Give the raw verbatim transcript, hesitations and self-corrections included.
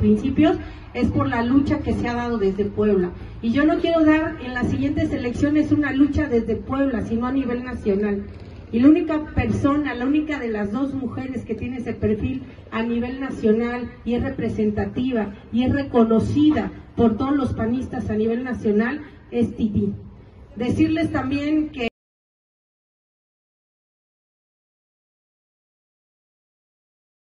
principios, es por la lucha que se ha dado desde Puebla. Y yo no quiero dar en las siguientes elecciones una lucha desde Puebla, sino a nivel nacional. Y la única persona, la única de las dos mujeres que tiene ese perfil a nivel nacional y es representativa y es reconocida por todos los panistas a nivel nacional es Tití. Decirles también que